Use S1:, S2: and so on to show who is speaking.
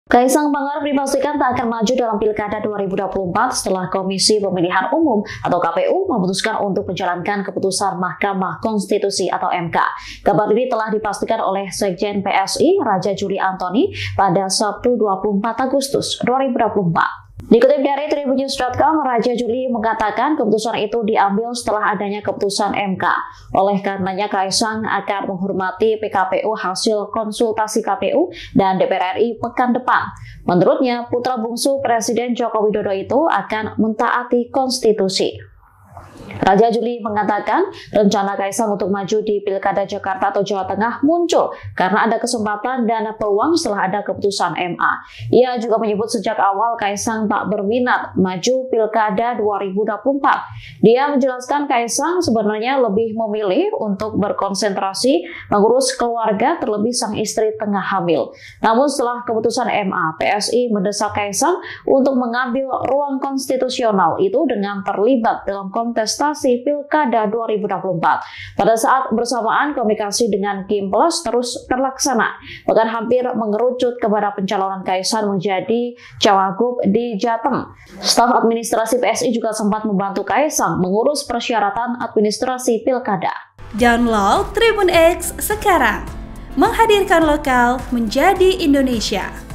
S1: Kaisang Pangarep dipastikan tak akan maju dalam Pilkada 2024 setelah Komisi Pemilihan Umum atau KPU memutuskan untuk menjalankan keputusan Mahkamah Konstitusi atau MK. Kabar ini telah dipastikan oleh Sekjen PSI Raja Juli Antoni pada Sabtu 24 Agustus 2024. Dikutip dari tribunnews.com, Raja Juli mengatakan keputusan itu diambil setelah adanya keputusan MK. Oleh karenanya Kaisang akan menghormati PKPU hasil konsultasi KPU dan DPR RI pekan depan. Menurutnya, putra bungsu Presiden Joko Widodo itu akan mentaati konstitusi. Raja Juli mengatakan rencana Kaisang untuk maju di Pilkada Jakarta atau Jawa Tengah muncul karena ada kesempatan dan peluang setelah ada keputusan MA. Ia juga menyebut sejak awal Kaisang tak berminat maju Pilkada 2024. Dia menjelaskan Kaisang sebenarnya lebih memilih untuk berkonsentrasi mengurus keluarga terlebih sang istri tengah hamil. Namun setelah keputusan MA, PSI mendesak Kaisang untuk mengambil ruang konstitusional itu dengan terlibat dalam kontestasi Pilkada 2024. Pada saat bersamaan, komunikasi dengan Kim Plus terus terlaksana, bahkan hampir mengerucut kepada pencalonan Kaisang menjadi cawagup di Jateng. Staf administrasi PSI juga sempat membantu Kaisang mengurus persyaratan administrasi Pilkada.
S2: Download Tribun X sekarang, menghadirkan lokal menjadi Indonesia.